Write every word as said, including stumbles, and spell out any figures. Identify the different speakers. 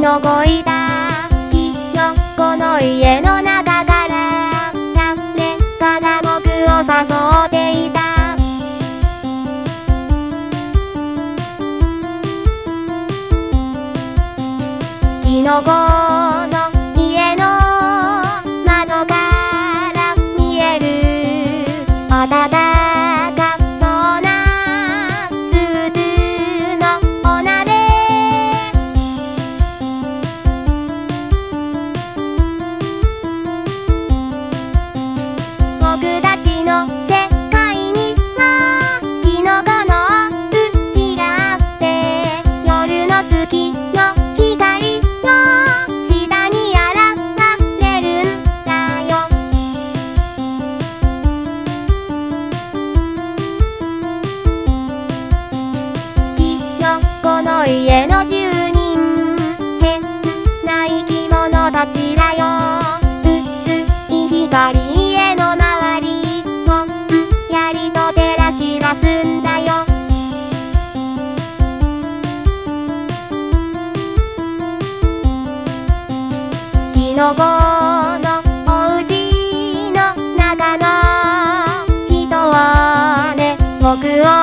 Speaker 1: のこいたきのこの家の中から誰かが僕を誘っていた。きのこの家の窓から見える暖かそうなスープのお鍋。僕たちの世界にはキノコのうちがあって、夜の月の光の下に現れるんだよ。キノコの家の住人、変な生き物たちだよ。薄い光家の周りぼんやりと照らし出すんだよ。キノコのおうちの中の人はね、僕を